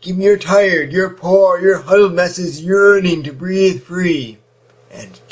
Give me your tired, your poor, your huddled masses yearning to breathe free. And